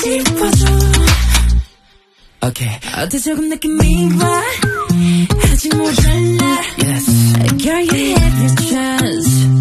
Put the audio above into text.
싶어져. Okay. 어때 조금 느낌이 와. 아직 모자라. Yes. Girl, you have your chance.